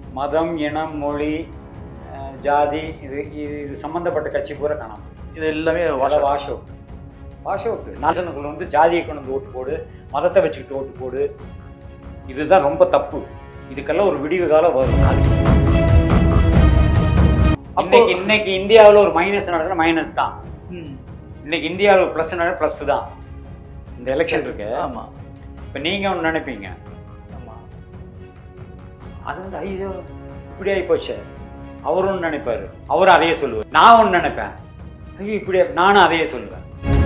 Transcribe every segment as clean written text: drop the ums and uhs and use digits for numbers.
மதம், இனம், மொழி, ஜாதி இது சம்மந்தப்பட்ட கட்சி பூரா காணாம. இது எல்லாமே வாஷ் அவுட். நாசனுக்குள்ள வந்து ஜாதியை கொண்டு வந்து ஓட்டு போடு, மதத்தை வச்சுக்கிட்டு ஓட்டு போடு, இதுதான் ரொம்ப தப்பு. இதுக்கெல்லாம் ஒரு விடிவு காலம் வரும். இன்னைக்கு இந்தியாவில் ஒரு மைனஸ் நடக்குதுன்னா மைனஸ் தான். இன்னைக்கு இந்தியாவில் பிளஸ் நடக்குது பிளஸ் தான். இந்த எலெக்ஷன் இருக்கு. ஆமா. இப்ப நீங்க ஒன்று நினைப்பீங்க, அது வந்து ஐயோ இப்படி ஆகி போச்சு, அவரும் ஒன்று நினைப்பாரு, அவரும் அதையே சொல்லுவார். நான் ஒன்று நினைப்பேன், ஐயோ இப்படி, நானும் அதையே சொல்லுவேன்.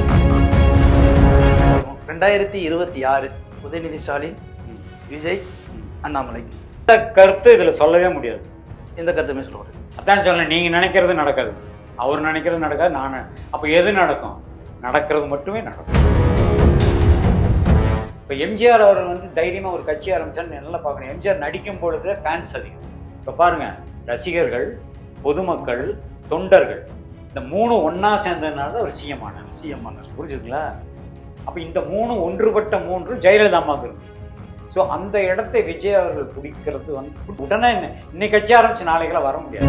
2026 உதயநிதி ஸ்டாலின், விஜய், அண்ணாமலை, இந்த கருத்து இதுல சொல்லவே முடியாது. எந்த கருத்துமே சொல்ல முடியாது. அதான் சொல்ல, நீங்க நினைக்கிறது நடக்காது, அவர் நினைக்கிறது நடக்காது. நான் அப்ப எது நடக்கும்? நடக்கிறது மட்டுமே நடக்கும். இப்போ எம்ஜிஆர் அவர் வந்து தைரியமா ஒரு கட்சி ஆரம்பிச்சான்னு நல்லா பார்க்கணும். எம்ஜிஆர் நடிக்கும் பொழுது ஃபேன்ஸ் அதிகம். இப்போ பாருங்க, ரசிகர்கள், பொதுமக்கள், தொண்டர்கள், இந்த மூணு ஒன்னா சேர்ந்ததுனால தான் அவர் சிஎம் ஆனார். புரிஞ்சுதுங்களா? அப்போ இந்த ஒன்றுபட்ட மூன்று ஜெயலலிதா அம்மாவுக்கு இருக்கு. ஸோ அந்த இடத்தை விஜய் அவர்கள் பிடிக்கிறது வந்து உடனே இன்னைக்கு கட்சி ஆரம்பிச்சு நாளைக்கெல்லாம் வர முடியாது.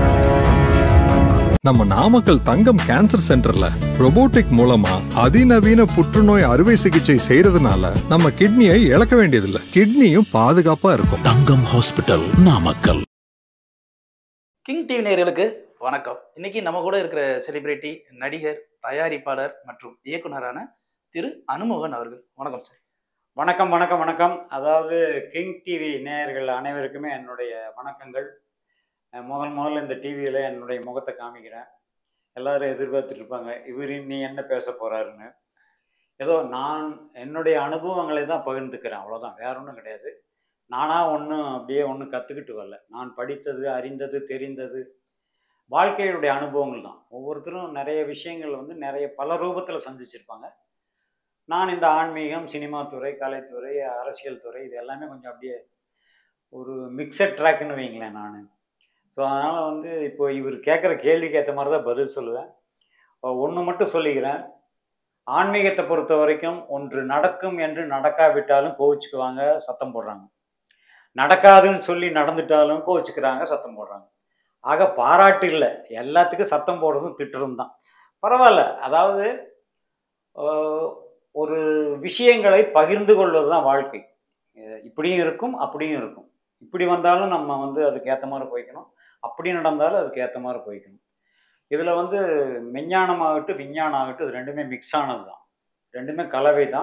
நம்ம நாமக்கல் தங்கம் கேன்சர் சென்டர்ல ரோபோட்டிக் மூலமா அதிநவீன புற்றுநோய் அறுவை சிகிச்சை செய்யறதுனால நம்ம கிட்னியை இழக்க வேண்டியதில்லை, கிட்னியும் பாதுகாப்பா இருக்கும். Thangam hospital, Namakkal. King TV நேயர்களுக்கு வணக்கம். இன்னைக்கு நம்ம கூட இருக்கிற செலிபிரிட்டி, நடிகர், தயாரிப்பாளர் மற்றும் இயக்குனரான திரு அனுமோகன் அவர்கள். வணக்கம் சார். வணக்கம் வணக்கம் வணக்கம். அதாவது கிங் டிவி நேயர்கள் அனைவருக்குமே என்னுடைய வணக்கங்கள். முதல்ல இந்த டிவியில் என்னுடைய முகத்தை காமிக்கிறேன். எல்லாரும் எதிர்பார்த்துட்டு இருப்பாங்க, இவர் நீ என்ன பேச போறாருன்னு. ஏதோ நான் என்னுடைய அனுபவங்களை தான் பகிர்ந்துக்கிறேன், அவ்வளோதான், வேற ஒன்றும் கிடையாது. நானாக ஒன்றும் கற்றுக்கிட்டு வரல. நான் படித்தது, அறிந்தது, தெரிந்தது வாழ்க்கையுடைய அனுபவங்கள் தான். ஒவ்வொருத்தரும் நிறைய விஷயங்கள் வந்து பல ரூபத்தில் சந்திச்சிருப்பாங்க. நான் இந்த ஆன்மீகம், சினிமா துறை, கலைத்துறை, அரசியல் துறை, இது எல்லாமே கொஞ்சம் அப்படியே ஒரு மிக்சட் ட்ராக்னு வைங்களேன் நான். ஸோ அதனால் வந்து இப்போ இவர் கேட்குற கேள்விக்கு ஏற்ற மாதிரி தான் பதில் சொல்லுவேன். ஒன்று மட்டும் சொல்லிக்கிறேன், ஆன்மீகத்தை பொறுத்த வரைக்கும் ஒன்று நடக்கும் என்று நடக்காவிட்டாலும் கோவிச்சுக்குவாங்க, சத்தம் போடுறாங்க. நடக்காதுன்னு சொல்லி நடந்துட்டாலும் கோவிச்சுக்கிறாங்க, சத்தம் போடுறாங்க. ஆக பாராட்டு இல்லை, எல்லாத்துக்கும் சத்தம் போடுறதும் திட்டுறதும் தான். பரவாயில்ல. அதாவது ஒரு விஷயங்களை பகிர்ந்து கொள்வது தான் வாழ்க்கை. இப்படியும் இருக்கும், அப்படியும் இருக்கும். இப்படி வந்தாலும் நம்ம வந்து அதுக்கு ஏற்ற மாதிரி போய்க்கணும், அப்படி நடந்தாலும் அதுக்கு ஏற்ற மாதிரி போய்க்கணும். இதில் வந்து மெஞ்ஞானமாகட்டும் விஞ்ஞானம் ஆகட்டும், இது ரெண்டுமே மிக்ஸ் ஆனது தான், ரெண்டுமே கலவை தான்.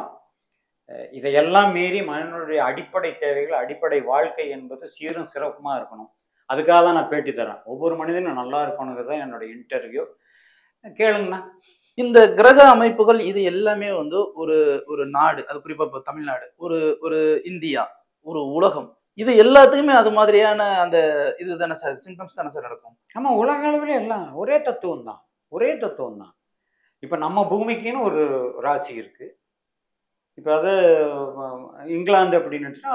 இதையெல்லாம் மீறி மனிதனுடைய அடிப்படை தேவைகள், அடிப்படை வாழ்க்கை என்பது சீரும் சிறப்புமாக இருக்கணும். அதுக்காக தான் நான் பேட்டி தரேன். ஒவ்வொரு மனிதனும் நல்லா இருக்கணுங்கிறது தான் என்னுடைய இன்டர்வியூ. கேளுங்கண்ணா. இந்த கிரக அமைப்புகள் இது எல்லாமே வந்து ஒரு நாடு, அது குறிப்பாக இப்போ தமிழ்நாடு, ஒரு இந்தியா, ஒரு உலகம், இது எல்லாத்துக்குமே அது மாதிரியான அந்த இது தானே சார், சிம்டம்ஸ் தானே சார் நடக்கும்? ஆமாம், உலக அளவில் எல்லாம் ஒரே தத்துவம் தான். இப்போ நம்ம பூமிக்குன்னு ஒரு ராசி இருக்குது. இப்போ அது இங்கிலாந்து அப்படின்னுச்சுன்னா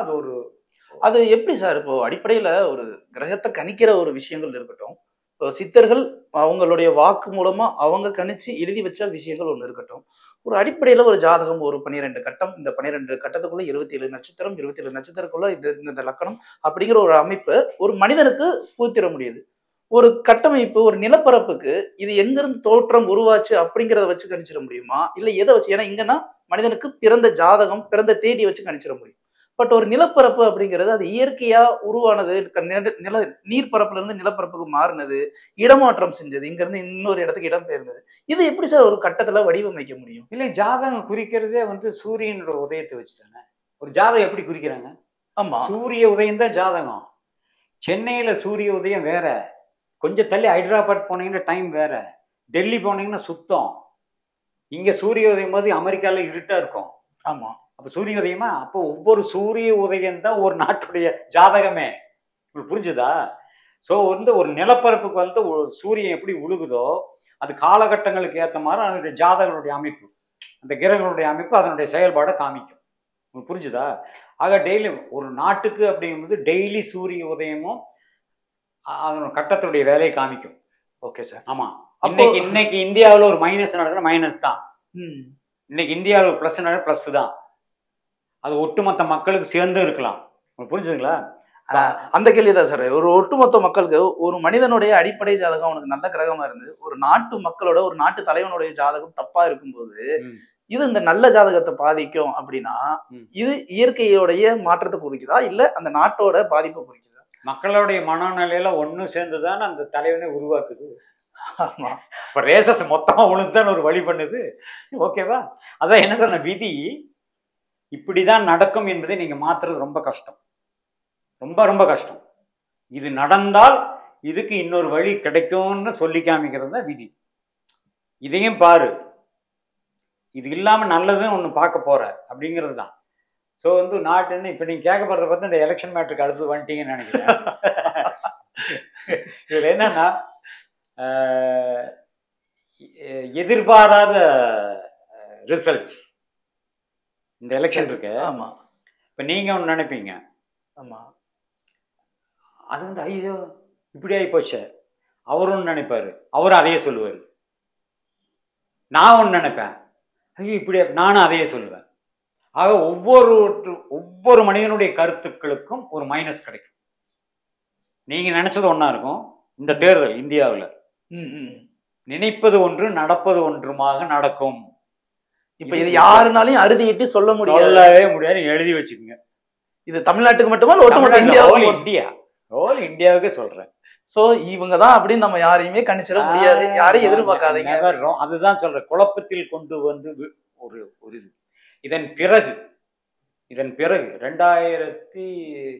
அது எப்படி சார்? இப்போ அடிப்படையில் ஒரு கிரகத்தை கணிக்கிற ஒரு விஷயங்கள் இருக்கட்டும், இப்போ சித்தர்கள் அவங்களுடைய வாக்கு மூலமா அவங்க கணிச்சு எழுதி வச்ச விஷயங்கள் ஒன்று இருக்கட்டும், ஒரு அடிப்படையில் ஒரு ஜாதகம், ஒரு 12 கட்டம், இந்த 12 கட்டத்துக்குள்ள 27 நட்சத்திரம், 27 நட்சத்திரக்குள்ள இந்த லக்கணம் அப்படிங்கிற ஒரு அமைப்பு ஒரு மனிதனுக்கு பூத்திர முடியுது. ஒரு கட்டமைப்பு, ஒரு நிலப்பரப்புக்கு இது எங்கிருந்து தோற்றம் உருவாச்சு அப்படிங்கிறத வச்சு கணிச்சிட முடியுமா, இல்லை எதை வச்சு? ஏன்னா இங்கன்னா மனிதனுக்கு பிறந்த ஜாதகம், பிறந்த தேதியை வச்சு கணிச்சிட முடியும். பட் ஒரு நிலப்பரப்பு அப்படிங்கிறது அது இயற்கையா உருவானது, நீர்ப்பரப்புல இருந்து நிலப்பரப்புக்கு மாறினது, இடமாற்றம் செஞ்சது, இங்க இருந்து இன்னொரு இடத்துக்கு இடம் பெயர்ந்தது. இது எப்படி சார் ஒரு கட்டத்துல வடிவமைக்க முடியும்? இல்லை, ஜாதகம் குறிக்கிறதே வந்து சூரியனோட உதயத்தை வச்சுட்டாங்க. ஒரு ஜாதகம் எப்படி குறிக்கிறாங்க? ஆமா, சூரிய உதயம் தான் ஜாதகம். சென்னையில சூரிய உதயம் வேற, கொஞ்சம் தள்ளி ஹைதராபாத் போனீங்கன்னா டைம் வேற, டெல்லி போனீங்கன்னா சுத்தம். இங்க சூரிய உதயம் போது அமெரிக்கால இருட்டா இருக்கும். ஆமா, அப்போ சூரிய உதயமா? அப்போ ஒவ்வொரு சூரிய உதயம் தான் ஒரு நாட்டுடைய ஜாதகமே. உங்களுக்கு புரிஞ்சுதா? ஸோ வந்து ஒரு நிலப்பரப்புக்கு வந்து சூரியன் எப்படி உழுகுதோ அது காலகட்டங்களுக்கு ஏற்ற மாதிரி அதனுடைய ஜாதகங்களுடைய அமைப்பு, அந்த கிரகங்களுடைய அமைப்பு அதனுடைய செயல்பாடை காமிக்கும். உங்களுக்கு புரிஞ்சுதா? ஆக டெய்லி ஒரு நாட்டுக்கு அப்படிங்கும்போது டெய்லி சூரிய உதயமும் அதனோட கட்டத்துடைய வேலையை காமிக்கும். Okay sir. ஆமா, இன்னைக்கு இந்தியாவில் ஒரு மைனஸ் நடக்குதுன்னா மைனஸ் தான். இன்னைக்கு இந்தியாவில் பிளஸ் நடக்குது பிளஸ் தான். அது ஒட்டுமொத்த மக்களுக்கு சேர்ந்து இருக்கலாம். உங்களுக்கு புரிஞ்சுதுங்களா? அந்த கேள்விதான் சார். ஒரு ஒட்டுமொத்த மக்களுக்கு ஒரு மனிதனுடைய அடிப்படை ஜாதகம் அவனுக்கு நல்ல கிரகமா இருந்து ஒரு நாட்டு மக்களோட ஒரு நாட்டு தலைவனுடைய ஜாதகம் தப்பா இருக்கும்போது இது இந்த நல்ல ஜாதகத்தை பாதிக்கும் அப்படின்னா இது இயற்கையோடைய மாற்றத்தை குறிக்குதா இல்ல அந்த நாட்டோட பாதிப்பை குறிக்குதா? மக்களுடைய மனநிலையில ஒண்ணு சேர்ந்துதான் அந்த தலைவனை உருவாக்குது. இப்ப ரேசஸ் மொத்தமா உழுந்துதான் ஒரு வழி பண்ணுது. ஓகேவா? அதான் என்ன சொன்ன, விதி இப்படிதான் நடக்கும் என்பதை நீங்க மாத்துறது ரொம்ப கஷ்டம், ரொம்ப ரொம்ப கஷ்டம். இது நடந்தால் இதுக்கு இன்னொரு வழி கிடைக்கும்னு சொல்லி காமிக்கிறது தான் விதி. இதையும் பாரு, இது இல்லாம நல்லதுன்னு ஒண்ணு பார்க்க போற அப்படிங்கிறது தான். ஸோ வந்து நாட்டுன்னு இப்ப நீங்க கேட்க போறத பார்த்து இந்த எலெக்ஷன் மேட்டருக்கு அடுத்து வந்துட்டீங்கன்னு நினைக்கிறேன். இதுல என்னன்னா எதிர்பாராத ரிசல்ட்ஸ் இந்த எலெக்ஷன் இருக்கு. ஆமா. இப்ப நீங்க ஒண்ணு நினைப்பீங்க, ஆமா அது வந்து ஐயோ இப்படி ஆகி போச்சு. அவர் ஒன்று நினைப்பாரு, அவரும் அதையே சொல்லுவாரு. நான் ஒன்று நினைப்பேன், ஐயோ இப்படி, நானும் அதையே சொல்லுவேன். ஆக ஒவ்வொரு மனிதனுடைய கருத்துக்களுக்கும் ஒரு மைனஸ் கிடைக்கும். நீங்க நினைச்சது ஒன்னா இருக்கும். இந்த தேர்தல் இந்தியாவில் நினைப்பது ஒன்று நடப்பது ஒன்றுமாக நடக்கும். இப்ப இது யாருனாலையும் அறுதிட்டு சொல்லவே முடியாது. எழுதி வச்சுக்கோங்க. இது தமிழ்நாட்டுக்கு மட்டுமா ஒட்டுமொத்த இந்தியாவுக்கு சொல்றேன். சோ இவங்கதான் அப்படின்னு நம்ம யாரையுமே கணிச்சிட முடியாது, யாரையும் எதிர்பார்க்காதீங்க. அதுதான் சொல்றேன், குழப்பத்தில் கொண்டு வந்து ஒரு இது. இதன் பிறகு 2027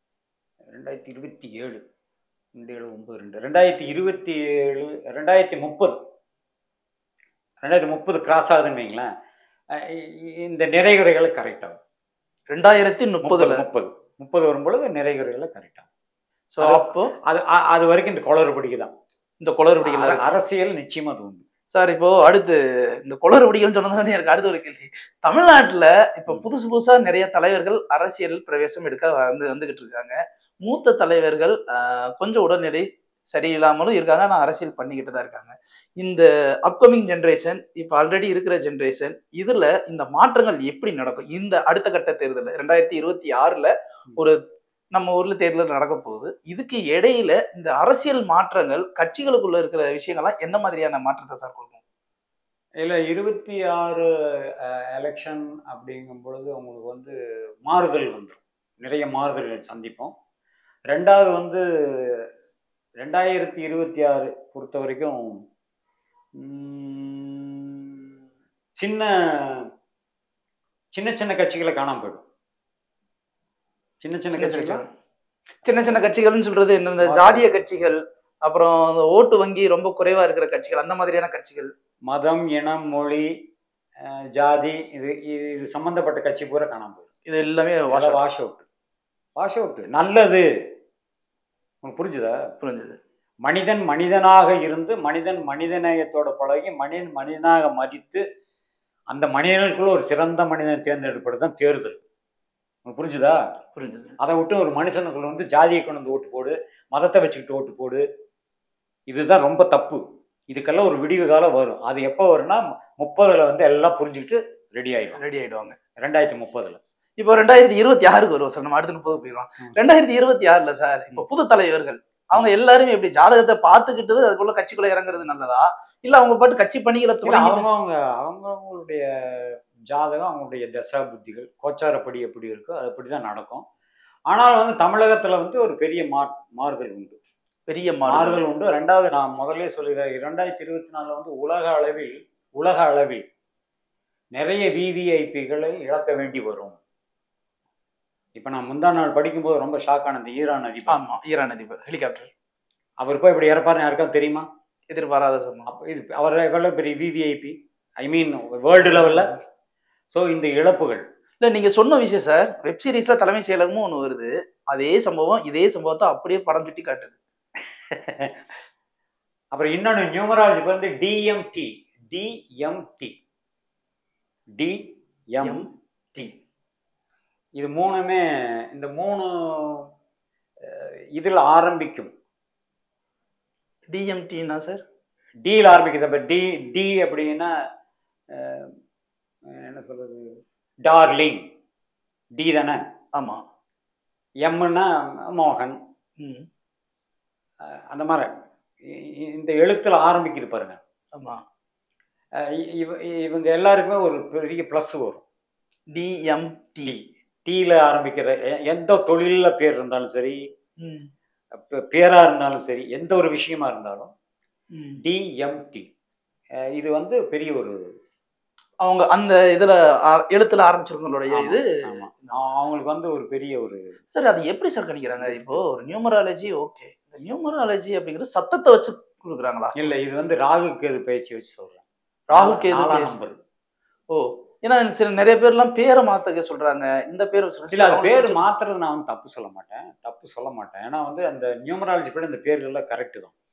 2030 கிராஸ் ஆகுதுன்னு வைங்களேன். இந்த நிறைகுறைகளை கரெக்ட் ஆகும். 2030 வரும்பொழுது நிறைகுறைகளை கரெக்ட் ஆகும். ஸோ அப்போ அது வரைக்கும் இந்த குளறுபடிக்குதான். இந்த குளறுபடிகள் அரசியல் நிச்சயமா அது உண்டு சார். இப்போ அடுத்து இந்த குளறுபடிகள் சொன்னது எனக்கு அடுத்த ஒரு கேள்வி. தமிழ்நாட்டுல இப்ப புதுசா நிறைய தலைவர்கள் அரசியல் பிரவேசம் எடுக்க வந்துகிட்டு இருக்காங்க. மூத்த தலைவர்கள் கொஞ்சம் உடல்நிலை சரியில்லாமலும் இருக்காங்க, ஆனால் அரசியல் பண்ணிக்கிட்டு தான் இருக்காங்க. இந்த அப்கமிங் ஜென்ரேஷன், இப்போ ஆல்ரெடி இருக்கிற ஜென்ரேஷன், இதுல இந்த மாற்றங்கள் எப்படி நடக்கும்? இந்த அடுத்த கட்ட தேர்தல் 2026 ஒரு நம்ம ஊர்ல தேர்தல் நடக்க போகுது. இதுக்கு இடையில இந்த அரசியல் மாற்றங்கள் கட்சிகளுக்குள்ள இருக்கிற விஷயங்கள்லாம் என்ன மாதிரியான மாற்றத்தை சார் கொடுக்கும்? இல்லை, 26 எலெக்ஷன் அப்படிங்கும் பொழுது உங்களுக்கு வந்து மாறுதல் வந்துடும், நிறைய மாறுதல்கள் சந்திப்போம். ரெண்டாவது வந்து 2026 பொறுத்த வரைக்கும் சின்ன சின்ன கட்சிகளை காணாம போயிடும். சின்ன கட்சிகள்னு சொல்றது இந்த ஜாதிய கட்சிகள், அப்புறம் ஓட்டு வங்கி ரொம்ப குறைவா இருக்கிற கட்சிகள், அந்த மாதிரியான கட்சிகள். மதம், இனம், மொழி, ஜாதி இது சம்பந்தப்பட்ட கட்சி பூரா காணாம போயிடும். இது எல்லாமே வாஷ் அவுட். நல்லது. உங்களுக்கு புரிஞ்சுதா? புரிஞ்சுது. மனிதன் மனிதனாக இருந்து மனிதநேயத்தோட பழகி மனிதனாக மதித்து அந்த மனிதனுக்குள்ள ஒரு சிறந்த மனிதனை தேர்ந்தெடுப்பது தான் தேர்தல். உங்களுக்கு புரிஞ்சுதா? புரிஞ்சுது. அதை விட்டு ஒரு மனுஷனுக்குள்ள வந்து ஜாதியை கொண்டு வந்து ஓட்டு போடு, மதத்தை வச்சுக்கிட்டு ஓட்டு போடு, இதுதான் ரொம்ப தப்பு. இதுக்கெல்லாம் ஒரு விடிவு காலம் வரும். அது எப்போ வரும்னா 30 வந்து எல்லாம் புரிஞ்சுக்கிட்டு ரெடி ஆயிடுவாங்க 2030. இப்போ 2026 வருவோம் சார். நம்ம அடுத்து 30 போயிடுவோம். 2026 சார் இப்போ புது தலைவர்கள் அவங்க எல்லாருமே எப்படி ஜாதகத்தை பார்த்துக்கிட்டது அதுக்குள்ள கட்சிக்குள்ள இறங்குறது நல்லதா, இல்ல அவங்க பாட்டு கட்சி பணிகளை அவங்களுடைய ஜாதகம், அவங்களுடைய தசா புத்திகள் கோச்சாரப்படி எப்படி இருக்கோ அது அப்படிதான் நடக்கும். ஆனால் வந்து தமிழகத்துல வந்து ஒரு பெரிய மாறுதல் உண்டு. ரெண்டாவது நான் முதல்ல சொல்லுகிறேன், 2024 வந்து உலக அளவில் நிறைய விவிஐபிகளை இழக்க வேண்டி வரும். இப்ப நான் முந்தா நாள் படிக்கும்போது ரொம்ப ஷாக் ஆனது. ஈரான் அதிபர் ஹெலிகாப்டர் அவர் போய் இப்படி இறப்பாருன்னு யாருக்காவது தெரியுமா? எதிர்பாராத அவர் எவ்வளவு பெரிய விவிஐபி, ஐ மீன் வேர்ல்டு லெவல்ல. ஸோ இந்த இழப்புகள் இல்லை, நீங்க சொன்ன விஷயம் சார். வெப் சீரிஸ்ல தலைமைச் செயலகமும் ஒன்று வருது. இதே சம்பவத்தை அப்படியே படம் சுட்டி காட்டுது. அப்புறம் இன்னொன்று நியூமராலஜிக்கு வந்து டிஎம்டி இது மூணுமே, இந்த 3 இதில் ஆரம்பிக்கும். டிஎம்டினா சார் டியில் ஆரம்பிக்குது. அப்போ டி அப்படின்னா என்ன சொல்றது, டார்லிங் டி தானே? ஆமா. எம்முன்னா மோகன், ம். அந்த மாதிரி இந்த எழுத்துல ஆரம்பிக்குது பாருங்க. ஆமா. இவங்க எல்லாருக்குமே ஒரு பெரிய ப்ளஸ் வரும். டிஎம்டி. டீல ஆரம்பிக்கிற எந்த தொழில பேர் இருந்தாலும் சரி, ம். பேரா இருந்தாலும் சரி, எந்த ஒரு விஷயமா இருந்தாலும் ம். டிஎம்டி இது வந்து பெரிய ஒரு அவங்க அந்த இதுல எழுத்துல ஆரம்பிச்சிருக்கங்களுடைய இது. ஆமா, அவங்களுக்கு வந்து ஒரு பெரிய ஒரு சார் அது எப்படி சார் கணிக்கிறாங்க? இப்போ ஒரு நியூமராலஜி ஓகே, இந்த நியூமராலஜி அப்படிங்கிறது சத்தத்தை வச்சு கொடுக்குறாங்களா? இல்ல, இது வந்து ராகு கேது பயிற்சி வச்சு சொல்றேன். ராகு கேது நம்பர். ஓ, ஏன்னா சில நிறைய பேர்லாம் பேரை மாத்தக்க சொல்றாங்க. இந்த பேர் இல்ல, அது பேர் மாத்துறது நான் வந்து தப்பு சொல்ல மாட்டேன். ஏன்னா வந்து அந்த நியூமராலஜி படி இந்த பேர்கள்லாம் கரெக்டு தான்.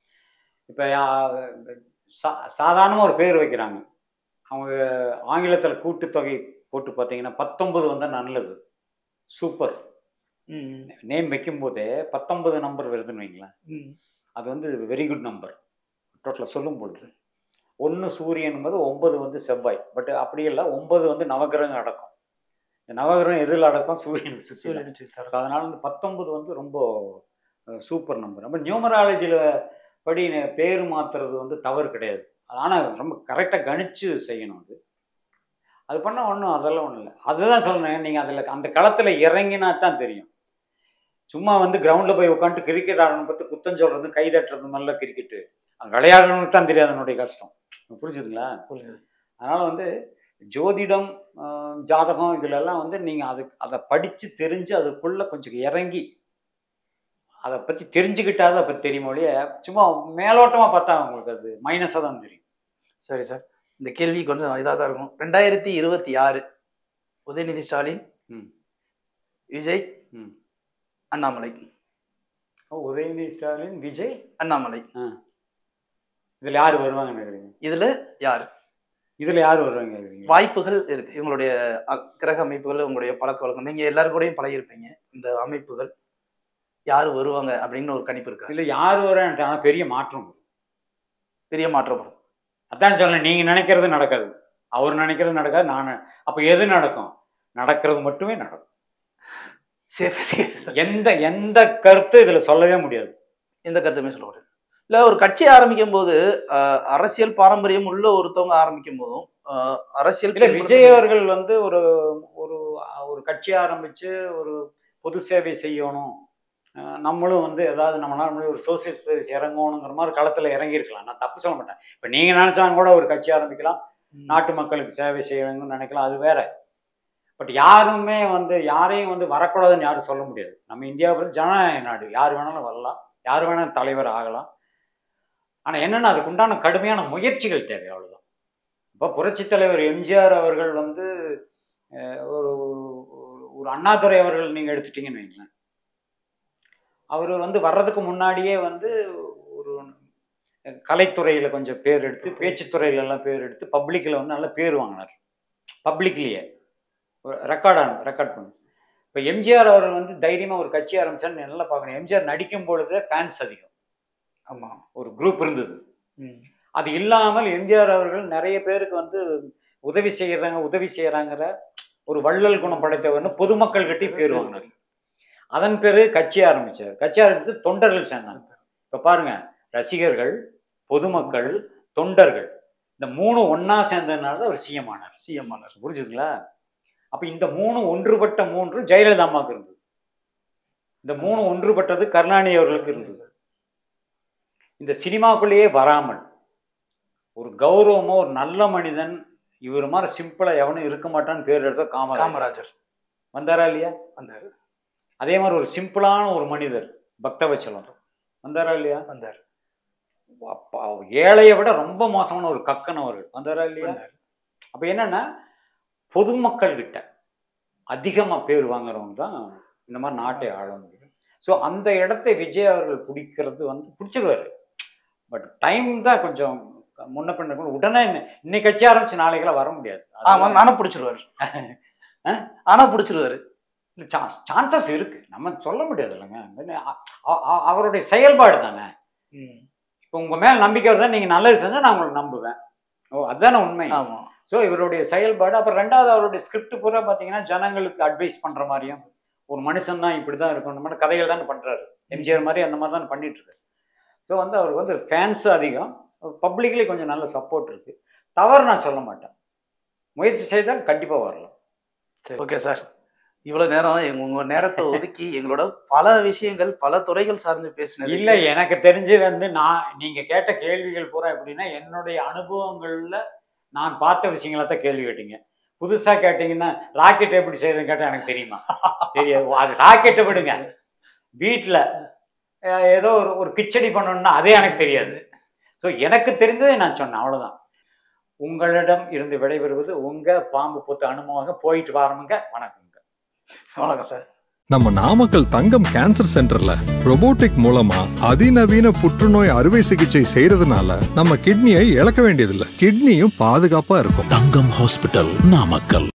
இப்ப சாதாரணமா ஒரு பேர் வைக்கிறாங்க, அவங்க ஆங்கிலத்துல கூட்டுத்தொகை போட்டு பார்த்தீங்கன்னா 19 வந்தா நல்லது, சூப்பர். நேம் வைக்கும் போதே 19 நம்பர் வருதுன்னு வைங்களேன், அது வந்து வெரி குட் நம்பர். டோட்டலாக சொல்லும் பொழுது 1 சூரியன் என்பது, 9 வந்து செவ்வாய். பட் அப்படி இல்லை, 9 வந்து நவகிரகம் அடக்கம். இந்த நவகிரகம் எதில் அடக்கம்? சூரியனுக்கு சுற்றி. அதனால வந்து 19 வந்து ரொம்ப சூப்பர் நம்பர். நம்ம நியூமராலஜியில் படி பேர் மாத்துறது வந்து தவறு கிடையாது. ஆனால் ரொம்ப கரெக்டாக கணிச்சு செய்யணும். அது பண்ணால் ஒன்றும் அதெல்லாம் ஒன்றும் இல்லை. அதுதான் சொல்றேன், நீங்கள் அதில் அந்த களத்தில் இறங்கினா தான் தெரியும். சும்மா வந்து கிரவுண்டில் போய் உட்காந்துட்டு கிரிக்கெட் ஆடணும் பார்த்து குத்தம் சொல்றது, கை தட்டுறது, நல்ல கிரிக்கெட்டு விளையாடணும்னு தான் தெரியாது அதனுடைய கஷ்டம். புரிஞ்சுதுங்களா? அதனால வந்து ஜோதிடம், ஜாதகம் இதுலெல்லாம் வந்து நீங்கள் அதை படித்து தெரிஞ்சு அதுக்குள்ளே கொஞ்சம் இறங்கி அதை பற்றி தெரிஞ்சுக்கிட்டாத அதை பற்றி தெரியும் மொழிய சும்மா மேலோட்டமாக பார்த்தா உங்களுக்கு அது மைனஸாக தான் தெரியும். சரி சார், இந்த கேள்வி கொஞ்சம் இதாக தான் இருக்கும். 2026 உதயநிதி ஸ்டாலின், விஜய், அண்ணாமலை. உதயநிதி ஸ்டாலின், விஜய், அண்ணாமலை, இதில் யார் வருவாங்கன்னு நினைக்கிறீங்க? இதில் யார் வருவாங்க? வாய்ப்புகள் இருக்கு. இவங்களுடைய கிரக அமைப்புகள், உங்களுடைய பழக்க வழக்கம், நீங்க எல்லாரும் கூடயும் பழகிருப்பீங்க. இந்த அமைப்புகள் யாரு வருவாங்க அப்படின்னு ஒரு கணிப்பு இருக்கா? இல்லை, யார் வருவாங்க, ஆனால் பெரிய மாற்றம் வரும். அதான் சொல்ல, நீங்க நினைக்கிறது நடக்காது, அவர் நினைக்கிறது நடக்காது. நான் அப்ப எது நடக்கும்? நடக்கிறது மட்டுமே நடக்கும். எந்த கருத்து இதுல சொல்லவே முடியாது. எந்த கருத்துமே சொல்ல முடியாது. இல்ல, ஒரு கட்சி ஆரம்பிக்கும் போது அரசியல் பாரம்பரியம் உள்ள ஒருத்தவங்க ஆரம்பிக்கும் போதும் அரசியல் விஜய் அவர்கள் வந்து ஒரு ஒரு கட்சி ஆரம்பிச்சு ஒரு பொது சேவை செய்யணும், நம்மளும் வந்து ஏதாவது நம்மளால ஒரு சோசியல் சர்வீஸ் இறங்கணுங்கிற மாதிரி களத்தில் இறங்கியிருக்கலாம். நான் தப்பு சொல்ல மாட்டேன். இப்போ நீங்கள் நினச்சாலும் கூட ஒரு கட்சி ஆரம்பிக்கலாம், நாட்டு மக்களுக்கு சேவை செய்யணும்னு நினைக்கலாம், அது வேற. பட் யாருமே வந்து யாரையும் வந்து வரக்கூடாதுன்னு யாரும் சொல்ல முடியாது. நம்ம இந்தியாவை பற்றி ஜனநாயக நாடு, யார் வேணாலும் வரலாம், யார் வேணாலும் தலைவர் ஆகலாம். ஆனால் என்னென்னா அதுக்கு உண்டான கடுமையான முயற்சிகள் தேவை, அவ்வளோதான். இப்போ புரட்சித் தலைவர் எம்ஜிஆர் அவர்கள் வந்து ஒரு அண்ணாதுரை அவர்கள் நீங்கள் எடுத்துட்டீங்கன்னு வைங்களேன், அவர் வந்து வர்றதுக்கு முன்னாடியே வந்து ஒரு கலைத்துறையில் கொஞ்சம் பேர் எடுத்து, பேச்சுத்துறையிலெல்லாம் பேர் எடுத்து, பப்ளிக்கில் வந்து நல்ல பேர் வாங்கினார். பப்ளிக்லேயே ரெக்கார்ட் பண்ணு. இப்போ எம்ஜிஆர் அவர்கள் வந்து தைரியமாக ஒரு கட்சி ஆரம்பிச்சான்னு நல்லா பார்க்கணும். எம்ஜிஆர் நடிக்கும் பொழுதே ஃபேன்ஸ் அதிகம். ஆமாம், ஒரு குரூப் இருந்தது. அது இல்லாமல் எம்ஜிஆர் அவர்கள் நிறைய பேருக்கு வந்து உதவி செய்யறாங்கிற ஒரு வள்ளல் குணம் படைத்தவர்னு பொதுமக்கள் கிட்டே பேர் வாங்கினார். அதன் பிறகு கட்சி ஆரம்பிச்சார். கட்சி ஆரம்பித்து தொண்டர்கள் சேர்ந்தாங்க. இப்ப பாருங்க, ரசிகர்கள், பொதுமக்கள், தொண்டர்கள், இந்த 3 ஒன்னா சேர்ந்ததுனால அவர் சிஎம் ஆனார். புரிஞ்சுதுங்களா? அப்ப இந்த 3 ஒன்றுபட்ட 3 ஜெயலலிதா அம்மாவுக்கு இருந்தது. இந்த 3 ஒன்றுபட்டது கருணாநிதி அவர்களுக்கு இருந்தது. இந்த சினிமாக்குள்ளேயே வராமல் ஒரு கௌரவமா ஒரு நல்ல மனிதன், இவர் மாதிரி சிம்பிளா எவனும் இருக்க மாட்டான்னு பேர் எடுத்த காமராஜர் வந்தாரா இல்லையா? வந்தாரு. அதே மாதிரி ஒரு சிம்பிளான ஒரு மனிதர் பக்தவச்சலம் வந்தாரா இல்லையா? வந்தார். ஏழையை விட ரொம்ப மோசமான ஒரு கக்கன் அவர்கள் வந்தாரா இல்லையா? அப்ப என்னன்னா, பொதுமக்கள் கிட்ட அதிகமா பேர் வாங்குறவங்க தான் இந்த மாதிரி நாட்டை ஆள முடியும். ஸோ அந்த இடத்தை விஜய் அவர்கள் பிடிக்கிறது வந்து பிடிச்சிருவாரு. பட் டைம் தான் கொஞ்சம் முன்ன பின்ன. உடனே இன்னைக்கு கட்சி ஆரம்பிச்சு நாளைக்கெல்லாம் வர முடியாது. நானும் பிடிச்சிருவாரு. ஆனா பிடிச்சிருவாரு, சான்சஸ் இருக்கு, நம்ம சொல்ல முடியாது இல்லைங்க. அவருடைய செயல்பாடு தானே. இப்போ உங்க மேல நம்பிக்கை வருதா, நீங்க நல்லது செஞ்சா நான் உங்களை நம்புவேன். அதுதானே உண்மை. ஆமா. ஸோ இவருடைய செயல்பாடு. அப்புறம் 2வது அவருடைய ஸ்கிரிப்ட் பூரா பார்த்தீங்கன்னா ஜனங்களுக்கு அட்வைஸ் பண்ற மாதிரியும், ஒரு மனுஷன் தான் இப்படி தான் இருக்கும், இந்த மாதிரி கதைகள் தானே பண்ணுறாரு. எம்ஜிஆர் மாதிரி அந்த மாதிரி தான் பண்ணிட்டு இருக்காரு. ஸோ வந்து அவருக்கு வந்து ஃபேன்ஸும் அதிகம், பப்ளிக்லி கொஞ்சம் நல்ல சப்போர்ட் இருக்கு. தவறு நான் சொல்ல மாட்டேன், முயற்சி செய்தால் கண்டிப்பாக வரலாம். சரி, ஓகே சார். இவ்வளவு நேரம் உங்க நேரத்தை ஒதுக்கி எங்களோட பல விஷயங்கள், பல துறைகள் சார்ந்து பேசினது. இல்லை, எனக்கு தெரிஞ்சு வந்து நீங்க கேட்ட கேள்விகள் பூரா எப்படின்னா என்னுடைய அனுபவங்கள்ல நான் பார்த்த விஷயங்களை தான் கேள்வி கேட்டீங்க. புதுசா கேட்டீங்கன்னா ராக்கெட் எப்படி செய்யறதுன்னு கேட்டால் எனக்கு தெரியுமா? தெரியாது. அது ராக்கெட்டை விடுங்க, வீட்டில் ஏதோ ஒரு கிச்சடி பண்ணணும்னா அதே எனக்கு தெரியாது. ஸோ எனக்கு தெரிந்ததை நான் சொன்னேன், அவ்வளோதான். உங்களிடம் இருந்து விடைபெறுவது உங்க பாம்பு பொத்து அனுபவம். போயிட்டு வரணுங்க. வணக்கங்க. வணக்கம் சார். நம்ம நாமக்கல் தங்கம் கேன்சர் சென்டர்ல ரொபோட்டிக் மூலமா அதிநவீன புற்றுநோய் அறுவை சிகிச்சை செய்யறதுனால நம்ம கிட்னியை இழக்க வேண்டியதில்லை. கிட்னியும் பாதுகாப்பா இருக்கும். தங்கம் ஹாஸ்பிட்டல், நாமக்கல்.